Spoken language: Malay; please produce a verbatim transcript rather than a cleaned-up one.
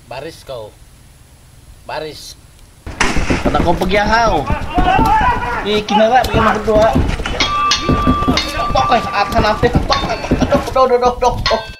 Baris kau. Baris. Kata kau pergi hau. Eh, kinara pergi nomor berdua. Tok eh, akan apa? Tok. Aduh, aduh, aduh, aduh, aduh.